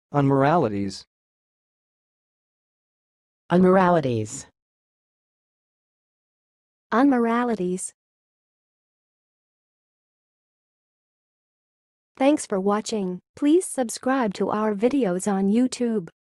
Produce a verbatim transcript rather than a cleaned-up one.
Unmoralities. Unmoralities. Unmoralities. Thanks for watching. Please subscribe to our videos on YouTube.